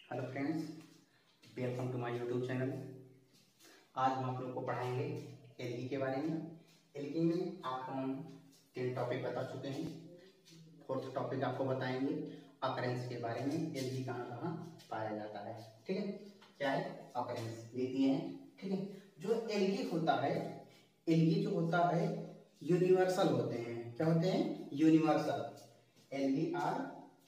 Hello friends, welcome to my YouTube channel. आज हम आप लोग को पढ़ाएंगे एलगी के बारे में। एलगी में आपको हम 3 टॉपिक बता चुके हैं। 4th टॉपिक आपको बताएंगे अकरेंस के बारे में। एलगी कहाँ कहाँ पाया जाता है, ठीक है। क्या है? अकरेंस देती है, ठीक है। जो एलगी होता है, एलगी जो होता है यूनिवर्सल होते हैं। क्या होते हैं? यूनिवर्सल। एलगी आर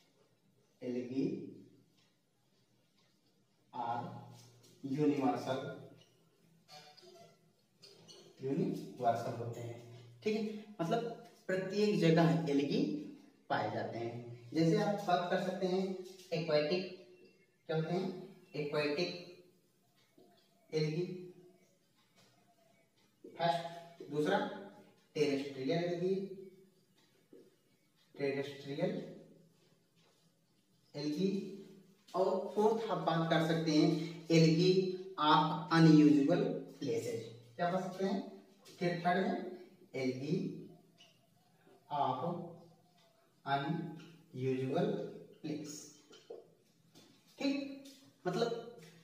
यूनिवर्सल होते हैं, ठीक है। मतलब प्रत्येक जगह एलगी पाए जाते हैं। जैसे आप बात कर सकते हैं एक्वाटिक, क्या होते हैं? Aquatic algae first. दूसरा टेरेस्ट्रियल एलगी, और 4th आप बात कर सकते हैं एलगी ऑफ अनयूजुअल प्लेसेज। क्या कर सकते हैं? फिर थर्ड में एलगी ऑफ अनयूजुअल प्लेस, ठीक। मतलब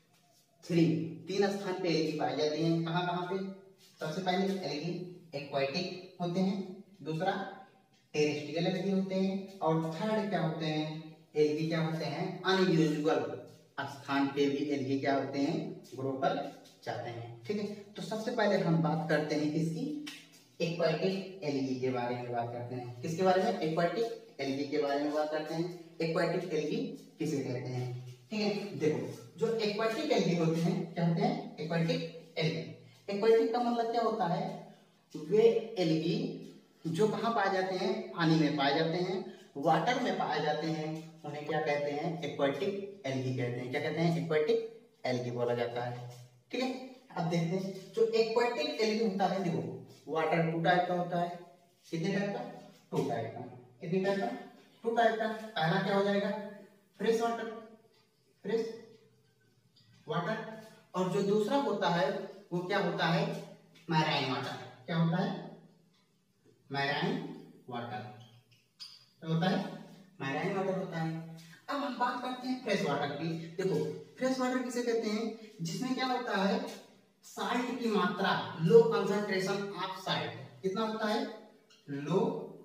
3 स्थान पे एलगी पाई जाती हैं। कहाँ कहाँ पे? सबसे पहले एलगी एक्वाटिक होते हैं, दूसरा टेरेस्ट्रियल एलगी होते हैं, और थर्ड क्या होते हैं? एलगी क्या होते हैं? अनयूजुअल स्थान पे भी एलगी क्या होते हैं? ग्रो कर जाते हैं, ठीक है। तो सबसे पहले हम बात करते हैं किसकी? एक्वाटिक एलगी के बारे में बात करते हैं। किसके बारे में? एक्वाटिक एलगी के बारे में बात करते हैं। एक्वाटिक एलगी किसे कहते हैं, ठीक है। देखो, जो एक्वाटिक एलगी होते हैं, क्या होते हैं? Aquatic algae. एक्वाटिक का मतलब क्या होता है? वे एलगी जो कहाँ पाए जाते हैं? पानी में पाए जाते हैं, वाटर में पाए जाते हैं। उन्हें क्या कहते हैं? एक्वाटिक एलगी कहते हैं। क्या कहते हैं? एक्वाटिक एलगी बोला जाता है, ठीक है। अब देखते हैं जो एक्वाटिक एलगी होता है। देखो, वाटर 2 टाइप का होता है। कितने टाइप का? 2 टाइप का। कितने टाइप का? 2 टाइप का। पहला क्या हो जाएगा? Fresh water, fresh water. और जो दूसरा होता है वो क्या होता है? Marine water. क्या होता है? Marine water. क्या होता है? मैराइन वाटर होता है। अब हम बात करते हैं फ्रेश वाटर की। देखो, फ्रेश वाटर किसे कहते हैं? जिसमें क्या होता है? साल्ट की मात्रा, लो कंसंट्रेशन ऑफ साल्ट। कितना होता है? Low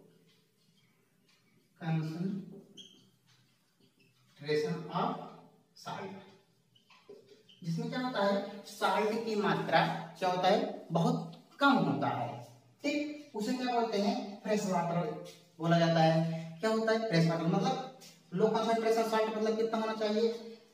concentration of salt. जिसमें क्या होता है? साल्ट की मात्रा क्या होता है? बहुत कम होता है, ठीक। उसे क्या बोलते हैं? फ्रेश वाटर बोला जाता है। क्या होता है फ्रेश वाटर? मतलब लो कंसंट्रेशन साल्ट। मतलब कितना होना चाहिए?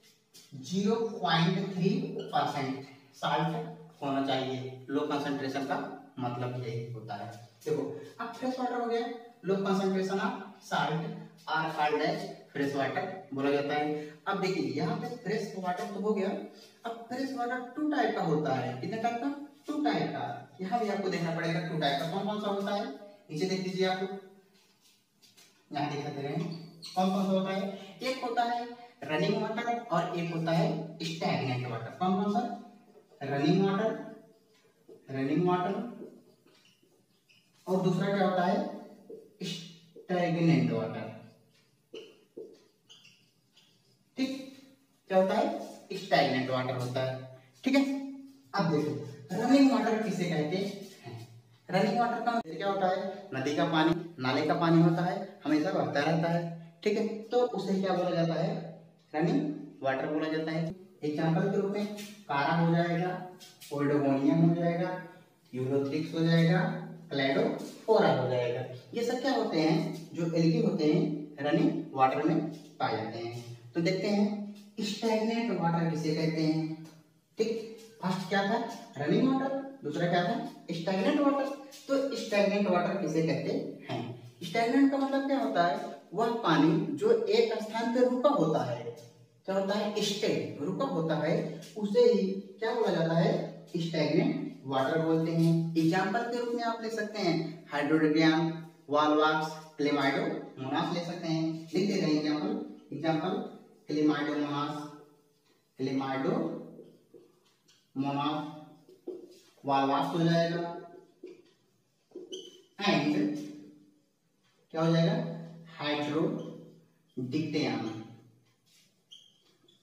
0.3% साल्ट होना चाहिए। लो कंसंट्रेशन का मतलब यही होता है। देखो, अब फ्रेश वाटर हो गया, low concentration of salt are called as fresh water बोला जाता है। अब देखिए, यहाँ पे फ्रेश वाटर तो हो गया। अब फ्रेश वाटर 2 टाइप का होता है। कितने टाइप का? 2 टाइप का। यहाँ भी आपको देखना पड़ेगा 2 टाइप का। कौन कौन सा होता है? नीचे देख लीजिए, आप यहाँ दिखाते रहे कौन कौन सा होता है। एक होता है रनिंग वाटर और एक होता है स्टैग्नेंट वाटर। कौन कौन सा? रनिंग वाटर, और दूसरा क्या होता है? स्टैग्नेंट वाटर, ठीक। क्या होता है? स्टैग्नेंट वाटर होता है, ठीक है। अब देखो, रनिंग वाटर किसे कहते हैं? रनिंग वाटर का मतलब क्या होता है? नदी का पानी, नाले का पानी होता है, हमेशा बहता रहता है, ठीक है। तो उसे क्या बोला जाता है? रनिंग वाटर बोला जाता है। एग्जाम्पल के रूप में कारा हो जाएगा, ओल्डोगोनियम हो जाएगा, यूरोथ्रिक्स हो जाएगा, क्लैडोफोरा हो जाएगा। ये सब क्या होते हैं? जो एल्गी होते हैं, रनिंग वाटर में पाए जाते हैं। तो देखते हैं स्टैग्नेंट वाटर किसे कहते हैं, ठीक। फर्स्ट क्या था? रनिंग वाटर, दूसरा क्या था? Stagnant water. तो स्टैग्नेंट वाटर किसे कहते हैं? स्टैग्नेंट का मतलब क्या होता है? वह पानी जो एक स्थान पर रुका होता है। क्या होता है? स्टे, रुका होता है, उसे ही क्या बोला जाता है? स्टैग्नेंट वाटर बोलते हैं। एग्जाम्पल के रूप में आप ले सकते हैं हाइड्रोडियम, वॉलवॉक्स, क्लेमाइडोमोनास ले सकते हैं। लिख दे रहे हैं एग्जाम्पल। एग्जाम्पल क्लेमाइडोमोनास, वॉलवॉक्स हो जाएगा, एंड क्या हो जाएगा? हाइड्रोडिक्टियम।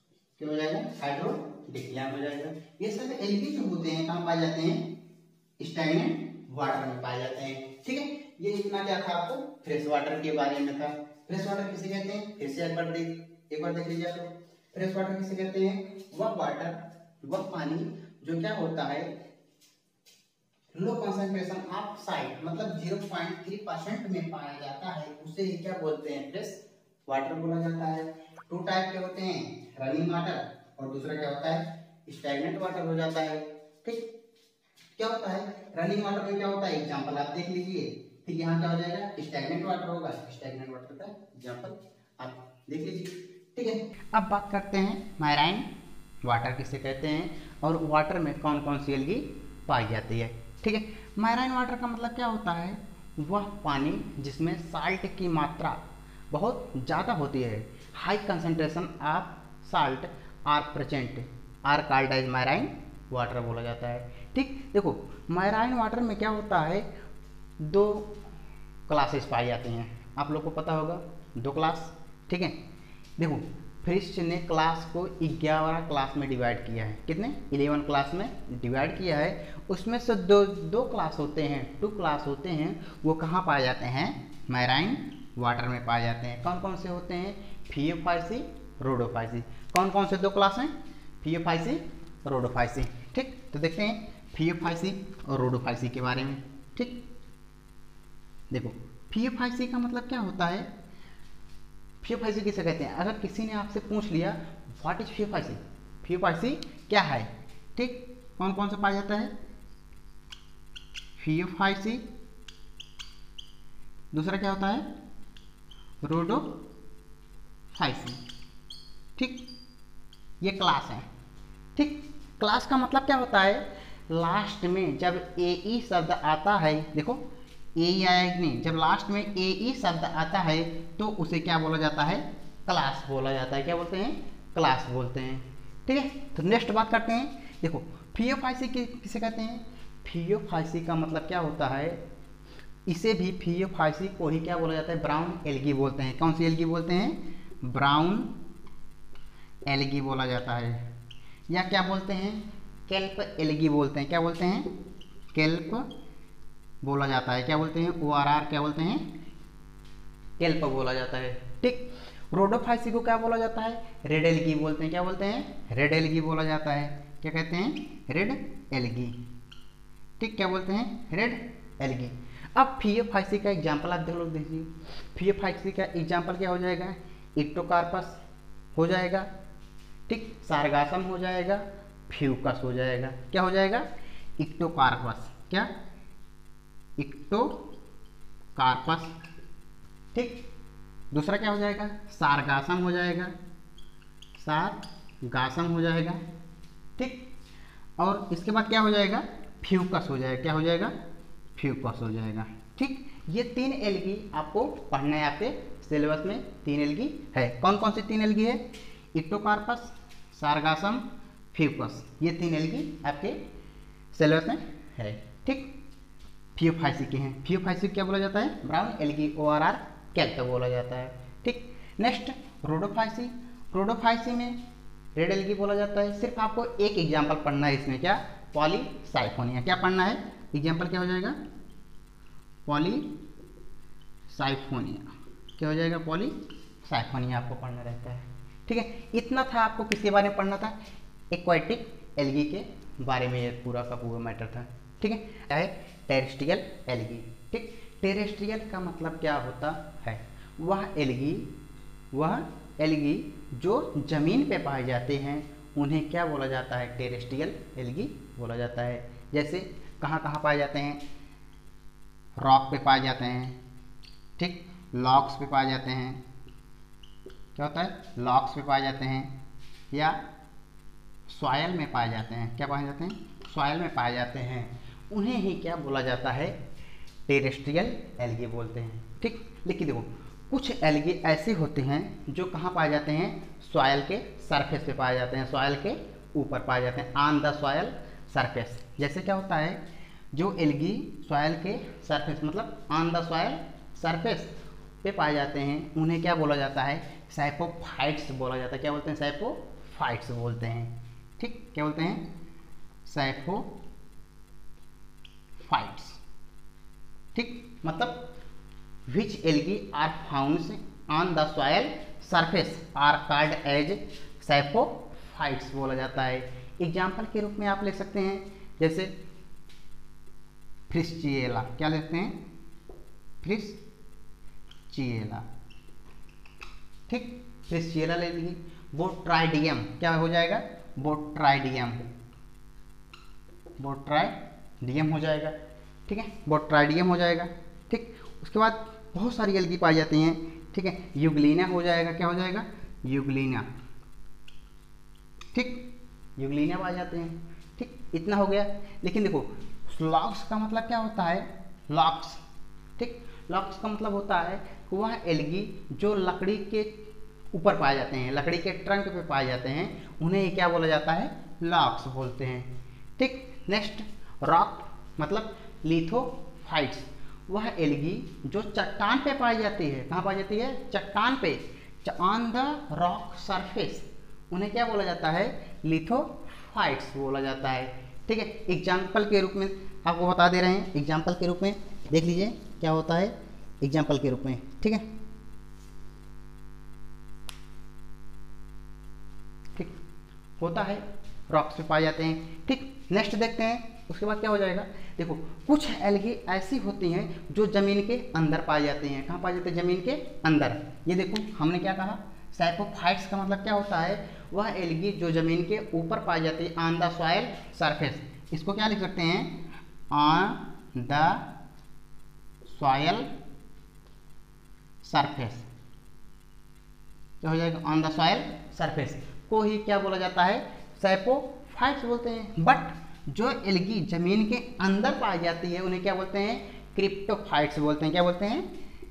क्या हो जाएगा, हाइड्रोडिक्टियम हो जाएगा। ये सब एल्गी जो होते हैं कहाँ पाए जाते हैं, स्टैग्नेंट वाटर में पाए जाते हैं। ठीक है, ये इतना क्या था आपको फ्रेश वाटर के बारे में था। फ्रेश वाटर किसे कहते हैं, फिर से एक बार देख लीजिए आप। फ्रेश वाटर किसे कहते हैं, वह वाटर, वह पानी जो क्या होता है, लो कंसंट्रेशन ऑफ साइड मतलब 0.3% में पाया जाता है, उसे ही क्या बोलते हैं, फ्रेश वाटर बोला जाता है। टू टाइप के होते हैं, रनिंग वाटर और दूसरा क्या होता है, स्टैग्नेंट वाटर हो जाता है। ठीक, क्या होता है रनिंग वाटर में क्या होता है, एग्जांपल आप देख लीजिए। ठीक, यहाँ क्या हो जाएगा, स्टैग्नेंट वाटर होगा, स्टैग्नेंट वाटर का एग्जांपल आप देख लीजिए। ठीक है, अब बात करते हैं मैराइन वाटर किसे कहते हैं और वाटर में कौन कौन सी एल्गी पाई जाती है। ठीक है, मैराइन वाटर का मतलब क्या होता है, वह पानी जिसमें साल्ट की मात्रा बहुत ज़्यादा होती है, high concentration of salt are present are called as marine water बोला जाता है। ठीक, देखो मैराइन वाटर में क्या होता है, दो क्लासेस पाई जाती हैं, आप लोग को पता होगा, दो क्लास। ठीक है, देखो फिश ने क्लास को 11 क्लास में डिवाइड किया है, कितने 11 क्लास में डिवाइड किया है। उसमें से दो क्लास होते हैं, 2 क्लास होते हैं, वो कहाँ पाए जाते हैं, मैराइन वाटर में पाए जाते हैं। कौन कौन से होते हैं, फियोफाइसी, रोडोफाइसी। कौन कौन से 2 क्लास हैं, फियोफाइसी, रोडोफाइसी। ठीक, तो देखते हैं फियोफाइसी और रोडोफाइसी के बारे में। ठीक, देखो फियोफाइसी का मतलब क्या होता है, फियोफाइसी किसे कहते हैं, अगर किसी ने आपसे पूछ लिया व्हाट इज फियोफाइसी, फियोफाइसी क्या है। ठीक, कौन कौन से पाया जाता है, फियोफाइसी, दूसरा क्या होता है, रोडोफाइसी। ठीक, ये क्लास है। ठीक, क्लास का मतलब क्या होता है, लास्ट में जब ए शब्द आता है, देखो ए आया कि नहीं, जब लास्ट में ए शब्द आता है तो उसे क्या बोला जाता है, क्लास बोला जाता है। क्या बोलते हैं, क्लास बोलते हैं। ठीक है, तो नेक्स्ट बात करते हैं, देखो फियोफाइसी किसे कहते हैं, फियोफाइसी का मतलब क्या होता है, इसे भी फियोफाइसी को ही क्या बोला जाता है, ब्राउन एल्गी बोलते हैं। कौन सी एल्गी बोलते हैं, ब्राउन एल्गी बोला जाता है, या क्या बोलते हैं, केल्प एल्गी बोलते हैं। क्या बोलते हैं, केल्प बोला जाता है। क्या बोलते हैं, ORR क्या बोलते हैं, केल्प बोला जाता है। ठीक, रोडोफाइसी को क्या बोला जाता है, रेड एल्गी बोलते हैं। क्या बोलते हैं, रेड एल्गी बोला जाता है। क्या कहते हैं, रेड एल्गी। ठीक, क्या बोलते हैं, रेड एल्गी। अब फियोफाइसी का एग्जाम्पल आप देख लो, देखिए फियोफाइसी का एग्जाम्पल क्या हो जाएगा, इक्टोकार्पस हो जाएगा, ठीक, सारगासम हो जाएगा, फ्यूकस हो जाएगा। क्या हो जाएगा, इक्टोकार्पस, क्या, इक्टोकार्पस। ठीक, दूसरा क्या हो जाएगा, सारगासम हो जाएगा, सारगासम हो जाएगा। ठीक, और इसके बाद क्या हो जाएगा, फ्यूकस हो जाएगा। क्या हो जाएगा, फ्यूकस हो जाएगा। ठीक, ये 3 एल्गी आपको पढ़ना है, आपके सिलेबस में 3 एल्गी है। कौन कौन सी 3 एल्गी है, इक्टोकार्पस, सारगासम, फ्यूकस, ये 3 एल्गी आपके सिलेबस में है। ठीक, फियोफाइसी के हैं, फियोफाइसी क्या बोला जाता है, ब्राउन एल्गी, ORR केल्प बोला जाता है। ठीक, नेक्स्ट रोडोफाइसी, रोडोफाइसी में रेड एल्गी बोला जाता है। सिर्फ आपको एक एग्जाम्पल पढ़ना है इसमें, क्या, पॉलीसाइफोनिया। क्या पढ़ना है, एग्जाम्पल क्या हो जाएगा, पॉलीसाइफोनिया। क्या हो जाएगा, पॉलीसाइफोनिया आपको पढ़ना रहता है। ठीक है, इतना था आपको किसके बारे में पढ़ना था, एक्वाटिक एल्गी के बारे में, ये पूरा का पूरा मैटर था। ठीक है, टेरेस्ट्रियल एल्गी। ठीक, टेरेस्ट्रियल का मतलब क्या होता है, वह एल्गी जो जमीन पे पाए जाते हैं उन्हें क्या बोला जाता है, टेरेस्ट्रियल एल्गी बोला जाता है। जैसे कहाँ कहाँ पाए जाते हैं, रॉक पे पाए जाते हैं, ठीक, लॉक्स पे पाए जाते हैं। क्या होता है, लॉक्स पे पाए जाते हैं, या सॉयल में पाए जाते हैं। क्या पाए जाते हैं, सॉयल में पाए जाते हैं, उन्हें ही क्या बोला जाता है, टेरेस्ट्रियल एल्गी बोलते हैं। ठीक, लेकिन देखो कुछ एल्गी ऐसे होते हैं जो कहाँ पाए जाते हैं, सॉयल के सरफेस पे पाए जाते हैं, सॉयल के ऊपर पाए जाते हैं, ऑन द सॉयल सरफेस। जैसे क्या होता है, जो एल्गी सॉयल के सरफेस मतलब ऑन द सॉयल सरफेस पे पाए जाते हैं उन्हें क्या बोला जाता है, साइपोफाइट्स बोला जाता है। क्या बोलते हैं, सैफोफाइट्स बोलते हैं। ठीक, क्या बोलते हैं? सैफोफाइट्स। ठीक, मतलब which algae are found on the soil surface are called as saprophytes बोला जाता है। एग्जाम्पल के रूप में आप ले सकते हैं, जैसे फ्रिस्चिएला, क्या लेते हैं? फ्रिस्चिएला। ठीक, फ्रिस्चिएला ले लीजिए। बोट्राइडियम, क्या हो जाएगा? बोट्राइडियम, बोट्राइडियम हो जाएगा। ठीक है, बोट्राइडियम हो जाएगा। ठीक, उसके बाद बहुत सारी एल्गी पाई जाती हैं। ठीक है, यूग्लिना हो जाएगा, क्या हो जाएगा? यूग्लिना। ठीक, यूग्लिना पाए जाते हैं। ठीक, इतना हो गया। लेकिन देखो, लॉक्स का मतलब क्या होता है? लॉक्स। ठीक, लॉक्स का मतलब होता है वह एल्गी जो लकड़ी के ऊपर पाए जाते हैं, लकड़ी के ट्रंक पे पाए जाते हैं, उन्हें क्या बोला जाता है? लॉक्स बोलते हैं। ठीक, नेक्स्ट रॉक मतलब लिथोफाइट्स, वह एल्गी जो चट्टान पे पाई जाती है। कहाँ पाई जाती है? चट्टान पे, ऑन द रॉक सरफेस, उन्हें क्या बोला जाता है? लिथोफाइट्स बोला जाता है। ठीक है, एग्जाम्पल के रूप में आपको बता दे रहे हैं, एग्जाम्पल के रूप में देख लीजिए क्या होता है एग्जाम्पल के रूप में। ठीक है, ठीक होता है, रॉक्स पे पाए जाते हैं। ठीक, नेक्स्ट देखते हैं उसके बाद क्या हो जाएगा। देखो, कुछ एल्गी ऐसी होती हैं जो जमीन के अंदर पाई जाती हैं। कहाँ पाई जाती है? जमीन के अंदर। ये देखो, हमने क्या कहा? सैफोफाइट्स का मतलब क्या होता है? वह एल्गी जो जमीन के ऊपर पाई जाती है, ऑन द सॉयल सरफेस। इसको क्या लिख सकते हैं? ऑन द सॉयल सरफेस, क्या हो जाएगा? ऑन द सॉयल सरफेस को ही क्या बोला जाता है? सैफोफाइट्स बोलते हैं। बट जो एल्गी जमीन के अंदर पाई जाती है उन्हें क्या बोलते हैं? क्रिप्टोफाइट्स बोलते हैं। क्या बोलते हैं?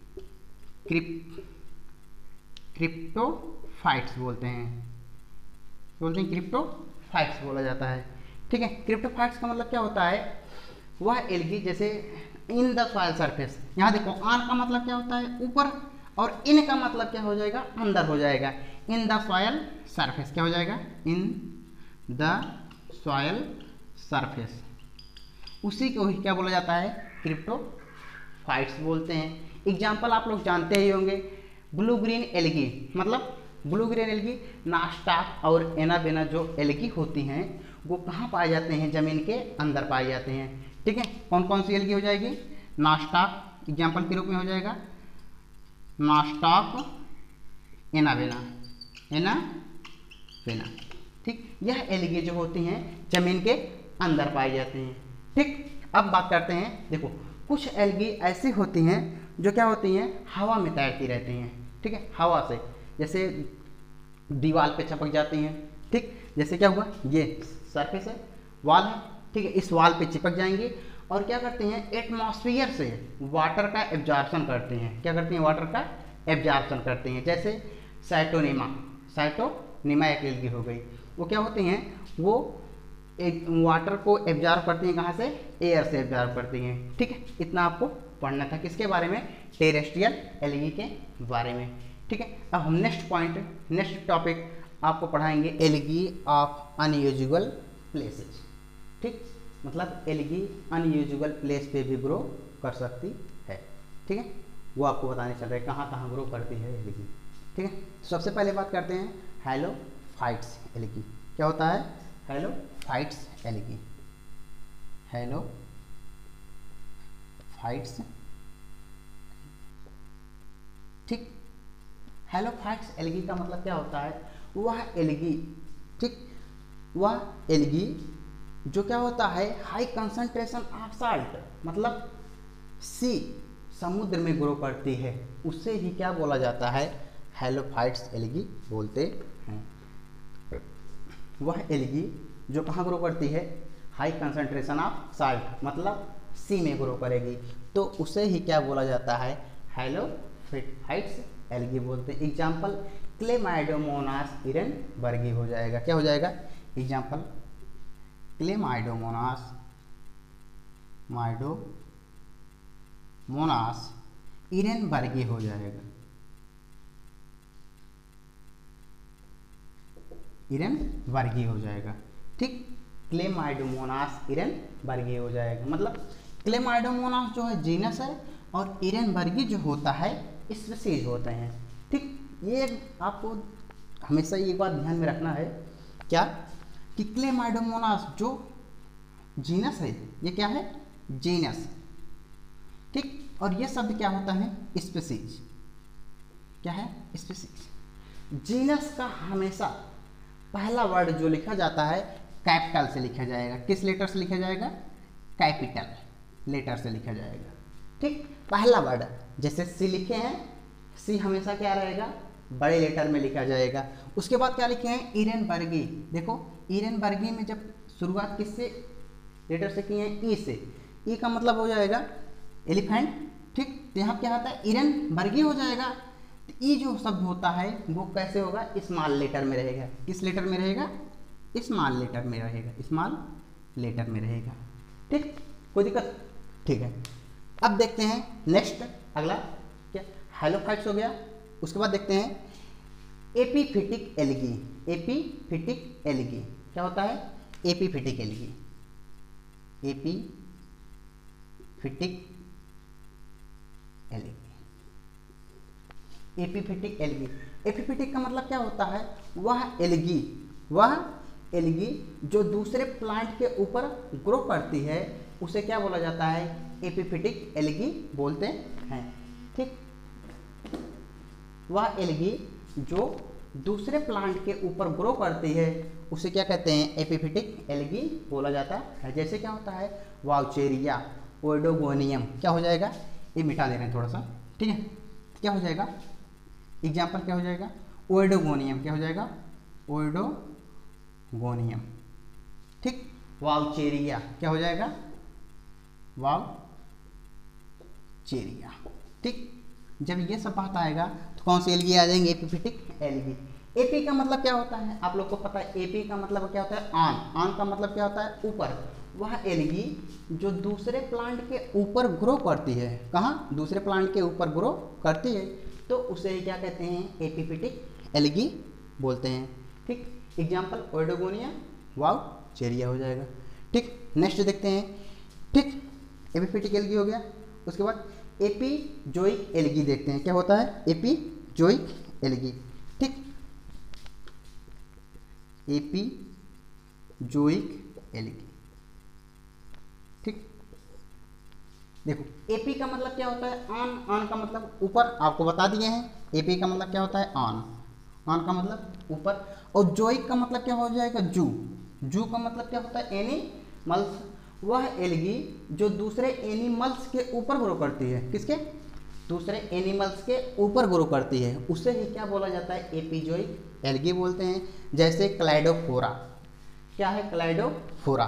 क्रिप्टोफाइट्स बोलते हैं। क्रिप्टोफाइट्स बोला जाता है। ठीक है, क्रिप्टोफाइट्स का मतलब क्या होता है? वह एल्गी जैसे इन द सॉयल सरफेस, यहाँ देखो, ऑन का मतलब क्या होता है? ऊपर, और इन का मतलब क्या हो जाएगा? अंदर हो जाएगा। इन द सॉयल सरफेस, क्या हो जाएगा? इन द सॉयल सरफेस, उसी को ही क्या बोला जाता है? क्रिप्टोफाइट्स बोलते हैं। एग्जाम्पल आप लोग जानते ही होंगे, ब्लू ग्रीन एल्गी, मतलब ब्लू ग्रीन एल्गी, नास्टाक और एनाबेना जो एल्गी होती हैं वो कहाँ पाए जाते हैं? जमीन के अंदर पाए जाते हैं। ठीक है, कौन कौन सी एल्गी हो जाएगी? नास्टाक एग्जाम्पल के रूप में हो जाएगा, नास्टाक, एनाबेना, एनाबेना। ठीक, यह एल्गी जो होती हैं जमीन के अंदर पाई जाती हैं। ठीक, अब बात करते हैं, देखो कुछ एल्गी ऐसी होती हैं जो क्या होती हैं? हवा में तैरती रहती हैं। ठीक है, हवा से, जैसे दीवार पे चिपक जाती हैं। ठीक, जैसे क्या हुआ, ये सरफेस है, वाल है। ठीक है, इस वाल पे चिपक जाएंगे और क्या करते हैं? एटमॉस्फेयर से वाटर का एब्जॉर्प्शन करते हैं। क्या करते हैं? वाटर का एब्जॉर्प्शन करते हैं। जैसे साइटोनिमा, साइटोनिमा एक एल्गी हो गई, वो क्या होती हैं? वो एक वाटर को एब्जॉर्ब करती हैं। कहाँ से? एयर से एब्जॉर्ब करती हैं। ठीक है, इतना आपको पढ़ना था किसके बारे में? टेरेस्ट्रियल एल्गी के बारे में। ठीक है, अब हम नेक्स्ट पॉइंट, नेक्स्ट टॉपिक आपको पढ़ाएंगे, एल्गी ऑफ अनयूजुअल प्लेसेज। ठीक, मतलब एल्गी अनयूजुअल प्लेस पे भी ग्रो कर सकती है। ठीक है, वो आपको बताने चल रहे हैं कहाँ कहाँ ग्रो करती है एल्गी। ठीक है, सबसे पहले बात करते हैं हैलोफाइट्स एल्गी। क्या होता है? Halophytes algae, halophytes. ठीक, हैलोफाइट्स एल्गी का मतलब क्या होता है? वह एल्गी, ठीक, वह एल्गी जो क्या होता है? हाई कंसंट्रेशन ऑफ साल्ट, मतलब सी, समुद्र में ग्रो करती है, उससे ही क्या बोला जाता है? हैलोफाइट्स एल्गी बोलते हैं। वह एल्गी जो कहाँ ग्रो करती है? हाई कंसंट्रेशन ऑफ साल्ट, मतलब सी में ग्रो करेगी, तो उसे ही क्या बोला जाता है? हैलोफाइट्स एल्गी बोलते हैं। एग्जाम्पल क्लेमाइडोमोनास इरेनबर्गी हो जाएगा। क्या हो जाएगा? एग्जाम्पल क्लेमाइडोमोनास, माइडोमोनास इरेनबर्गी हो जाएगा। इरन वर्गीय हो जाएगा। ठीक, क्लेमाइडोमोनास इरन वर्गीय हो जाएगा। मतलब क्लेमाइडोमोनास जो है जीनस है और इरन वर्गीय जो होता है स्पीशीज होते हैं। ठीक, ये आपको हमेशा ये बात ध्यान में रखना है क्या कि क्लेमाइडोमोनास जो जीनस है ये क्या है, जीनस। ठीक, और ये शब्द क्या होता है, स्पीशीज। क्या है, स्पीशीज। जीनस का हमेशा पहला वर्ड जो लिखा जाता है कैपिटल से लिखा जाएगा। किस लेटर से लिखा जाएगा, कैपिटल लेटर से लिखा जाएगा। ठीक, पहला वर्ड जैसे सी लिखे हैं, सी हमेशा क्या रहेगा, बड़े लेटर में लिखा जाएगा। उसके बाद क्या लिखे हैं, इरन वर्गीय। देखो इरन वर्गीय में जब शुरुआत किससे लेटर से की है, ई से। ई का मतलब हो जाएगा एलिफेंट। ठीक, तो यहाँ क्या होता है, इरन वर्गीय हो जाएगा। तो ई जो शब्द होता है वो कैसे होगा, स्मॉल लेटर में रहेगा। किस लेटर में रहेगा, स्मॉल लेटर में रहेगा, स्मॉल लेटर में रहेगा। ठीक, कोई दिक्कत, ठीक है। अब देखते हैं नेक्स्ट, अगला क्या, हैलोफाइट्स हो गया। उसके बाद देखते हैं एपीफिटिक एल्गी। एपीफिटिक एल्गी क्या होता है, epiphytic algae. Epiphytic algae, epiphytic algae. Epiphytic का मतलब क्या होता है, वह एल्गी जो दूसरे प्लांट के ऊपर ग्रो करती है उसे क्या बोला जाता है, एपीफिटिक एल्गी बोलते हैं। ठीक, वह एल्गी जो दूसरे प्लांट के ऊपर ग्रो करती है उसे क्या कहते हैं, एपीफिटिक एल्गी बोला जाता है। जैसे क्या होता है, वाउचेरिया, ओइडोगोनियम, क्या हो जाएगा, ये मिटा दे रहे हैं थोड़ा सा। ठीक है, क्या हो जाएगा, एग्जाम्पल क्या हो जाएगा, ओइडोगोनियम, क्या हो जाएगा, ओइडोगोनियम। ठीक, वाउचेरिया क्या हो जाएगा, वाउचेरिया। ठीक, जब ये सब बात आएगा तो कौन सी एल्गी आ जाएंगे, एपीफिटिक एल्गी। एपी का मतलब क्या होता है, आप लोग को पता है, एपी का मतलब क्या होता है, ऑन। ऑन का मतलब क्या होता है, ऊपर। वह एल्गी जो दूसरे प्लांट के ऊपर ग्रो करती है, कहाँ, दूसरे प्लांट के ऊपर ग्रो करती है, तो उसे क्या कहते हैं, एपीफिटिक एल्गी बोलते हैं। ठीक, एग्जाम्पल ओइडोगोनिया, वाउचेरिया हो जाएगा। ठीक, नेक्स्ट देखते हैं। ठीक, एपीफिटिक एल्गी हो गया। उसके बाद एपीजोइक एल्गी देखते हैं, क्या होता है, एपीजोइक एल्गी। ठीक, एपीजोइक एल्गी। ठीक, देखो एपी का मतलब क्या होता है, ऑन। ऑन का मतलब ऊपर, आपको बता दिए हैं। एपी का मतलब क्या होता है, ऑन। ऑन का मतलब ऊपर। और जोइक का मतलब क्या हो जाएगा, जू। जू का मतलब क्या होता है, एनिमल्स। वह एल्गी जो दूसरे एनिमल्स के ऊपर ग्रो करती है, किसके, दूसरे एनिमल्स के ऊपर ग्रो करती है, उसे ही क्या बोला जाता है, एपीजोइक एल्गी बोलते हैं। जैसे क्लाइडोफोरा, क्या है, क्लाइडोफोरा।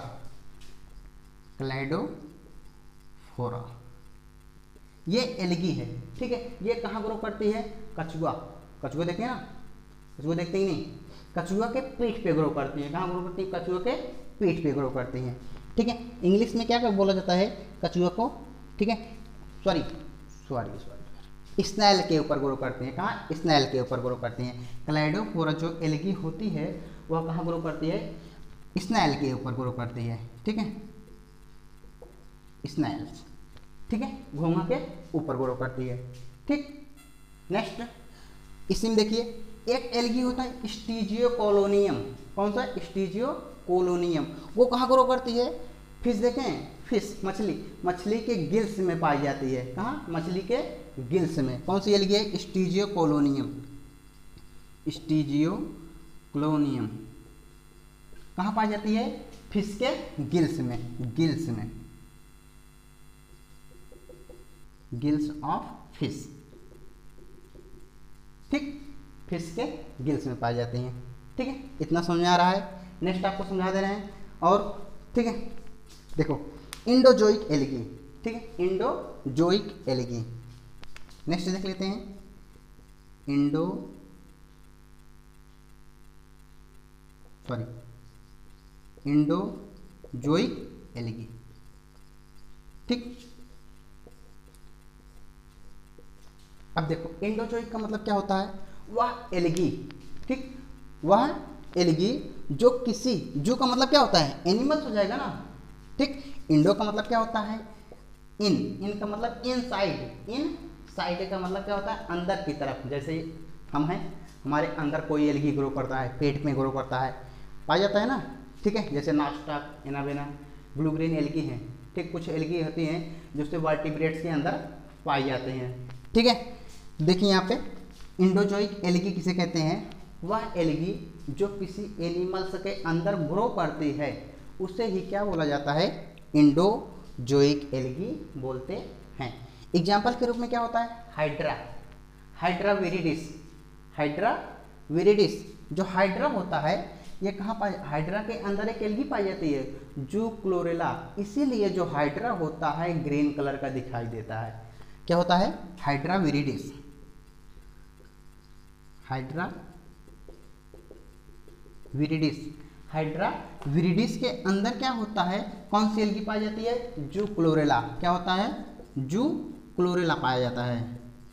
क्लाइडोफोरा ये एल्गी है। ठीक है, ये कहाँ ग्रो करती है, कछुआ। कछुआ देखते हैं ना, कछुआ देखते ही नहीं, कछुआ के पीठ पे ग्रो करती है। कहाँ ग्रो करती है, कछुआ के पीठ पे ग्रो करती हैं। ठीक है, इंग्लिश में क्या बोला जाता है कछुआ को, ठीक है, सॉरी, स्नैल के ऊपर ग्रो करती हैं। कहाँ, स्नैल के ऊपर ग्रो करती हैं। क्लाइडोफोरा जो एल्गी होती है वह कहाँ ग्रो करती है, स्नैल के ऊपर ग्रो करती है। ठीक है, स्नैल्स, ठीक है, घोंघा के ऊपर ग्रो करती है। ठीक, नेक्स्ट इसी में देखिए एक एल्गी होता है स्टीजियोकोलोनियम। कौन सा, स्टीजियोकोलोनियम। वो कहाँ ग्रो करती है, फिश देखें, फिश, मछली, मछली के गिल्स में पाई जाती है। कहाँ, मछली के गिल्स में। कौन सी एल्गी है, स्टीजियोकोलोनियम। स्टीजियोकोलोनियम कहाँ पाई जाती है, फिश के गिल्स में, गिल्स में, गिल्स ऑफ फिश। ठीक, फिश के गिल्स में पाई जाती हैं। ठीक है, इतना समझ में आ रहा है। नेक्स्ट आपको समझा दे रहे हैं। और ठीक है, देखो इंडोजोइक एल्गी। ठीक है, इंडोजोइक एल्गी। नेक्स्ट देख लेते हैं, इंडोजोइक एल्गी। ठीक, अब देखो इंडोजोइक का मतलब क्या होता है, वह एल्गी, ठीक, वह एल्गी जो किसी, जो का मतलब क्या होता है, एनिमल्स हो जाएगा ना, ठीक। इंडो का मतलब क्या होता है, इन का मतलब इनसाइड, इन साइड का मतलब क्या होता है, अंदर की तरफ। जैसे हम हैं, हमारे अंदर कोई एल्गी ग्रो करता है, पेट में ग्रो करता है, पाया जाता है ना, ठीक है। जैसे nostoc, anabaena, blue green algae हैं, ठीक। कुछ एल्गी होती हैं जो उससे वर्टिब्रेट्स के अंदर पाए जाते हैं, ठीक है। देखिए यहाँ पे इंडोजोइक एल्गी किसे कहते हैं, वह एल्गी जो किसी एनिमल्स के अंदर ग्रो करती है उसे ही क्या बोला जाता है, इंडोजोइक एल्गी बोलते हैं। एग्जाम्पल के रूप में क्या होता है, hydra, hydra viridis, hydra viridis. जो हाइड्रा होता है ये कहाँ पाए, हाइड्रा के अंदर एक एल्गी पाई जाती है, जू क्लोरेला। इसीलिए जो हाइड्रा होता है ग्रीन कलर का दिखाई देता है। क्या होता है, Hydra viridis, hydra viridis. Hydra viridis के अंदर क्या होता है, कौन सी एल्गी पाई जाती है, जू क्लोरेला। क्या होता है, जू क्लोरेला पाया जाता है।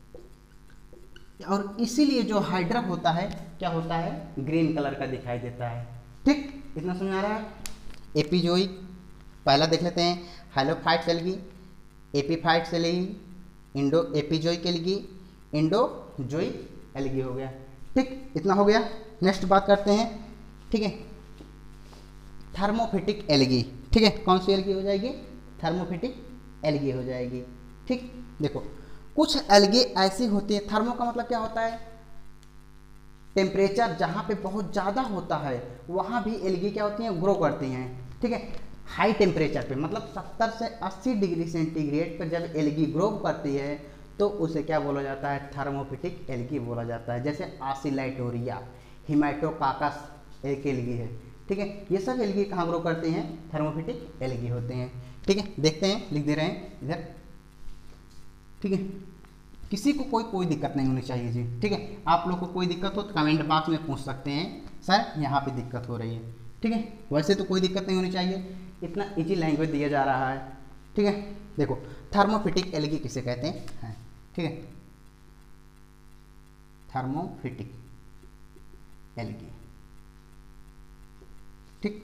और इसीलिए जो हाइड्रा होता है क्या होता है, ग्रीन कलर का दिखाई देता है, ठीक। इतना समझ आ रहा है। एपिजोइक पहला देख लेते हैं, halophytes algae, epiphytes algae, endo epizoic algae, endozoic algae हो गया, ठीक। इतना हो गया। नेक्स्ट बात करते हैं, ठीक है, थर्मोफिटिक एल्गी, ठीक है। कौन सी एल्गी हो जाएगी, थर्मोफिटिक एल्गी हो जाएगी, ठीक। देखो कुछ एल्गी ऐसी होती है, थर्मो का मतलब क्या होता है, टेम्परेचर जहाँ पे बहुत ज़्यादा होता है वहाँ भी एल्गी क्या होती हैं, ग्रो करती हैं, ठीक है। हाई टेम्परेचर पे मतलब 70 से 80 डिग्री सेंटीग्रेड पर जब एल्गी ग्रो करती है तो उसे क्या बोला जाता है, थर्मोफिटिक एल्गी बोला जाता है। जैसे आसिलेटोरिया, हिमाटोकाकस एक एल्गी है, ठीक है। ये सब एल्गी कहाँ ग्रो करते हैं, थर्मोफिटिक एल्गी होते हैं, ठीक है। देखते हैं, लिख दे रहे हैं इधर, ठीक है। किसी को कोई दिक्कत नहीं होनी चाहिए जी, ठीक है। आप लोग को कोई दिक्कत हो तो कमेंट बॉक्स में पूछ सकते हैं, सर यहाँ पे दिक्कत हो रही है, ठीक है। वैसे तो कोई दिक्कत नहीं होनी चाहिए, इतना इजी लैंग्वेज दिया जा रहा है, ठीक है। देखो थर्मोफिटिक एल्गी किसे कहते हैं, ठीक है, थर्मोफिटिक एल्गी, ठीक।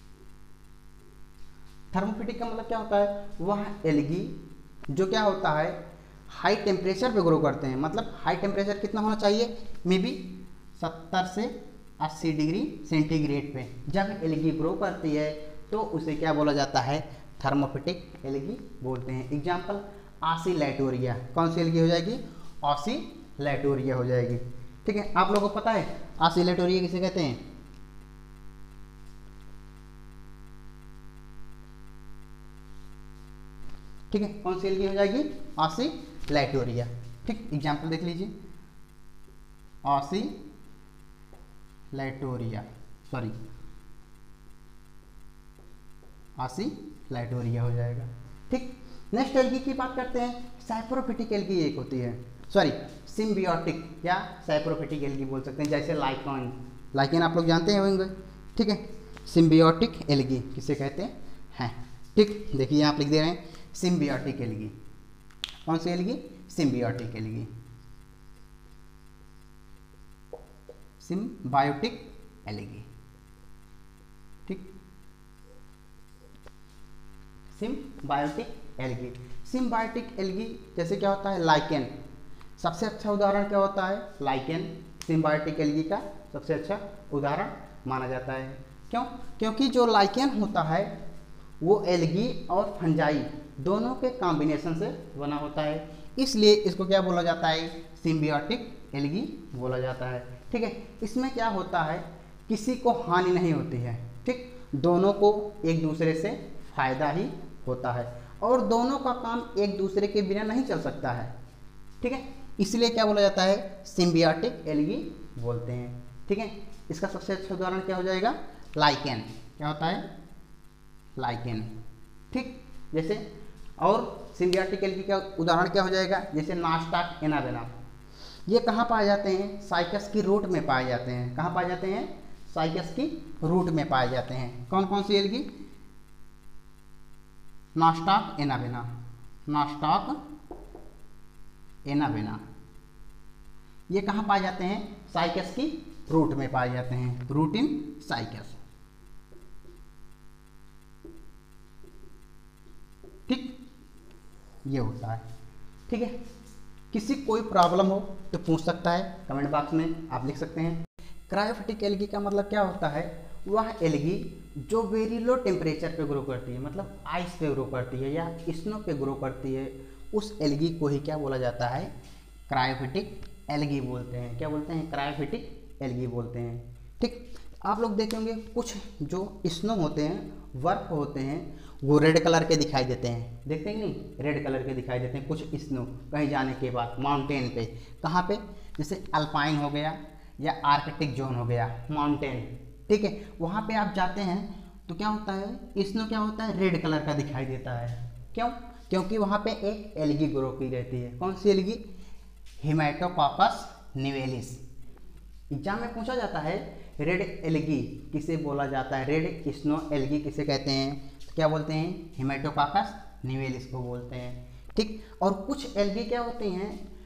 थर्मोफिटिक का मतलब क्या होता है, वह एल्गी जो क्या होता है हाई टेम्परेचर पे ग्रो करते हैं। मतलब हाई टेम्परेचर कितना होना चाहिए, मे बी 70 से 80 डिग्री सेंटीग्रेड पे जब एल्गी ग्रो करती है तो उसे क्या बोला जाता है, थर्मोफिटिक एल्गी बोलते हैं। एग्जाम्पल आसिलेटोरिया, कौन सी एल्गी हो जाएगी, आसिलेटोरिया हो जाएगी, ठीक है। आप लोगों को पता है आसिलेटोरिया किसे कहते हैं, ठीक है। कौन सी एल्गी हो जाएगी, आसिलेटोरिया, ठीक। एग्जाम्पल देख लीजिए, आसिलेटोरिया, सॉरी आसिलेटोरिया हो जाएगा, ठीक। नेक्स्ट एल्गी की बात करते हैं, सैप्रोफिटिक एल्गी एक होती है, सॉरी सिम्बियोटिक या सैप्रोफिटिक एल्गी बोल सकते हैं। जैसे लाइकन, लाइकन आप लोग जानते होंगे, ठीक है। सिम्बियोटिक एल्गी किसे कहते हैं, ठीक। देखिए आप लिख दे रहे हैं सिम्बियोटिक एल्गी, कौन सी algae, symbiotic algae, symbiotic algae, ठीक। सिम्बायोटिक एल्गी, सिम्बायोटिक एल्गी जैसे क्या होता है, लाइकेन, सबसे अच्छा उदाहरण क्या होता है, लाइकेन सिम्बायोटिक एल्गी का सबसे अच्छा उदाहरण माना जाता है। क्यों, क्योंकि जो लाइकेन होता है वो एल्गी और फंजाई दोनों के कॉम्बिनेशन से बना होता है, इसलिए इसको क्या बोला जाता है, सिम्बियोटिक एल्गी बोला जाता है, ठीक है। इसमें क्या होता है, किसी को हानि नहीं होती है, ठीक। दोनों को एक दूसरे से फायदा ही होता है और दोनों का काम एक दूसरे के बिना नहीं चल सकता है, ठीक है। इसलिए क्या बोला जाता है, सिम्बियोटिक एल्गी बोलते हैं, ठीक है। इसका सबसे अच्छा उदाहरण क्या हो जाएगा, लाइकेन, क्या होता है, लाइकेन, ठीक। जैसे और सिम्बियोटिक एल्गी का उदाहरण क्या हो जाएगा, जैसे नास्टाक, एनाबेना, ये कहाँ पाए जाते हैं, साइकस की रूट में पाए जाते हैं। कहाँ पाए जाते हैं, साइकस की रूट में पाए जाते हैं। कौन कौन सी algae, Nostoc, Anabaena, Nostoc, Anabaena, ये कहाँ पाए जाते हैं, साइकस की रूट में पाए जाते हैं, रूट इन साइकस। ठीक, ये होता है। ठीक है, किसी कोई प्रॉब्लम हो तो पूछ सकता है, कमेंट बॉक्स में आप लिख सकते हैं। क्रायोफिटिक एल्गी का मतलब क्या होता है? वह एल्गी जो वेरी लो टेम्परेचर पे ग्रो करती है, मतलब आइस पे ग्रो करती है या स्नो पे ग्रो करती है, उस एल्गी को ही क्या बोला जाता है? क्रायोफिटिक एल्गी बोलते हैं। क्या बोलते हैं? क्रायोफिटिक एल्गी बोलते हैं। ठीक, आप लोग देखेंगे कुछ जो स्नो होते हैं, बर्फ होते हैं, वो रेड कलर के दिखाई देते हैं, देखते हैं नहीं? रेड कलर के दिखाई देते हैं कुछ स्नो कहीं जाने के बाद माउंटेन पे। कहाँ पे? जैसे अल्पाइन हो गया या आर्कटिक जोन हो गया, माउंटेन। ठीक है, वहाँ पे आप जाते हैं तो क्या होता है? स्नो क्या होता है? रेड कलर का दिखाई देता है। क्यों? क्योंकि वहाँ पे एक एल्गी ग्रो की रहती है। कौन सी एल्गी? हेमेटोकॉकस निवेलिस। एग्जाम में पूछा जाता है रेड एल्गी किसे बोला जाता है, रेड स्नो एल्गी किसे कहते हैं? तो क्या बोलते हैं? हेमेटोकॉकस निवेलिस को बोलते हैं। ठीक, और कुछ एल्गी क्या होती हैं?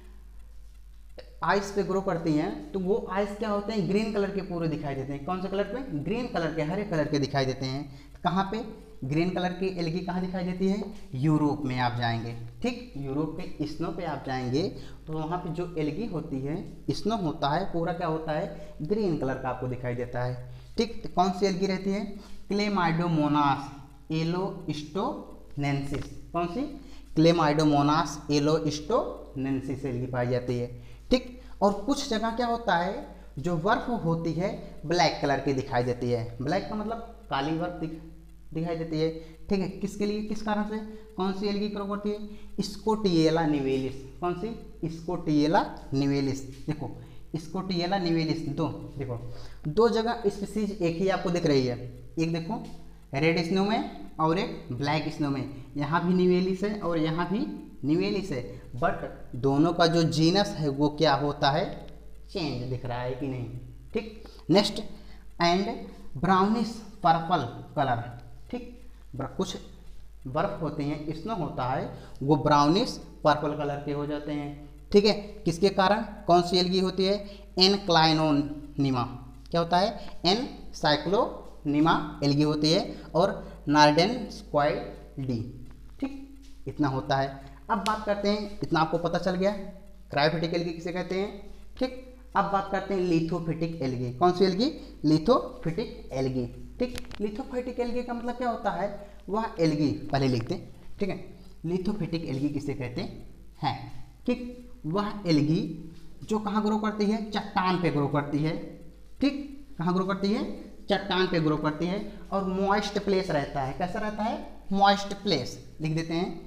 आइस पे ग्रो करती हैं, तो वो आइस क्या होते हैं? ग्रीन कलर के पूरे दिखाई देते हैं। कौन से कलर पे? ग्रीन कलर के, हरे कलर के दिखाई देते हैं। कहाँ पे ग्रीन कलर की एल्गी कहाँ दिखाई देती है? यूरोप में आप जाएंगे। ठीक, यूरोप के स्नो पे आप जाएंगे तो वहाँ पे जो एल्गी होती है, स्नो होता है पूरा क्या होता है? ग्रीन कलर का आपको दिखाई देता है। ठीक, तो कौन सी एल्गी रहती है? Chlamydomonas yellowstonensis. कौन सी? क्लेमाइडोमोनास एलोस्टोनेंसिस एल्गी पाई जाती है। ठीक, और कुछ जगह क्या होता है? जो बर्फ होती है ब्लैक कलर की दिखाई देती है। ब्लैक का मतलब काली बर्फ दिखाई देती है। ठीक है, किसके लिए, किस कारण से? कौन सी एल्गी ग्रो करती है? स्कोटिएला निवेलिस। कौन सी? स्कोटिएला निवेलिस। देखो स्कोटिएला निवेलिस देखो दो जगह स्पीसीज एक ही आपको दिख रही है। एक देखो रेड स्नो में और एक ब्लैक स्नो में, यहाँ भी निवेलिस है और यहाँ भी निवेलिस है, बट दोनों का जो जीनस है वो क्या होता है? चेंज दिख रहा है कि नहीं? ठीक, next and brownish purple colour. ठीक, कुछ बर्फ होते हैं, स्नो होता है, वो ब्राउनिश पर्पल कलर के हो जाते हैं। ठीक है, किसके कारण? कौन सी एल्गी होती है? एनक्लाइनोनिमा। क्या होता है? एन साइक्लोनिमा एल्गी होती है और नार्डेन स्क्वाइडी। ठीक, इतना होता है। अब बात करते हैं, इतना आपको पता चल गया क्रायोफिटिक एल्गी किसे कहते हैं। ठीक, अब बात करते हैं लिथोफिटिक एल्गी। कौन सी एल्गी? Lithophytic algae. ठीक, लिथोफिटिक एल्गी का मतलब क्या होता है? वह एल्गी, पहले लिखते हैं। ठीक है, लिथोफिटिक एल्गी किसे कहते हैं? ठीक, वह एल्गी जो कहाँ ग्रो करती है? चट्टान पे ग्रो करती है। ठीक, कहाँ ग्रो करती है? चट्टान पे ग्रो करती है और मॉइस्ट प्लेस रहता है। कैसा रहता है? Moist place. लिख देते हैं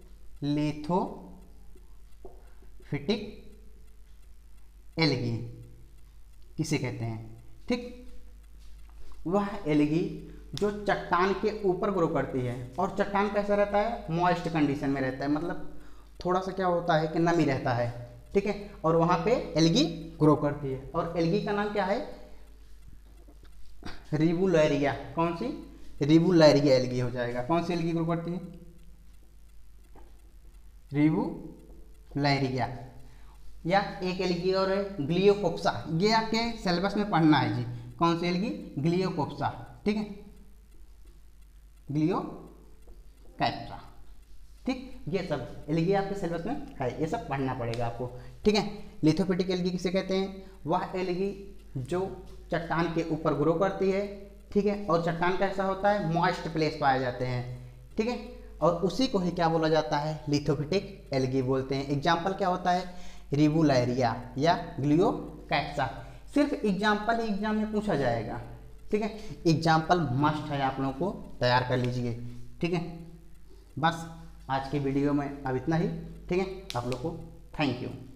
लिथोफिटिक एल्गी किसे कहते हैं। ठीक, वह एल्गी जो चट्टान के ऊपर ग्रो करती है और चट्टान कैसा रहता है? मॉइस्ट कंडीशन में रहता है, मतलब थोड़ा सा क्या होता है कि नमी रहता है। ठीक है, और वहाँ पे एल्गी ग्रो करती है और एल्गी का नाम क्या है? रिबुलरिया। कौन सी? रिबुलरिया एल्गी हो जाएगा। कौन सी एल्गी ग्रो करती है? रिबुलरिया। या एक एल्गी और है ग्लियोकोप्सा, ये आपके सिलेबस में पढ़ना है जी। कौन सी एल्गी? ग्लियोकोप्सा। ठीक है, ग्लियोकैप्सा। ठीक, ये सब एल्गी आपके सिलेबस में है, ये सब पढ़ना पड़ेगा आपको। ठीक है, लिथोफिटिक एल्गी किसे कहते हैं? वह एल्गी जो चट्टान के ऊपर ग्रो करती है। ठीक है, और चट्टान कैसा होता है? मॉइस्ट प्लेस पाए जाते हैं। ठीक है, और उसी को ही क्या बोला जाता है? लिथोफिटिक एल्गी बोलते हैं। एग्जाम्पल क्या होता है? रिबुलरिया या ग्लियोकैप्सा। सिर्फ एग्जाम्पल ही एग्जाम में पूछा जाएगा। ठीक है, एग्जाम्पल मस्ट है, आप लोगों को तैयार कर लीजिए। ठीक है, बस आज के वीडियो में अब इतना ही। ठीक है, आप लोग को थैंक यू।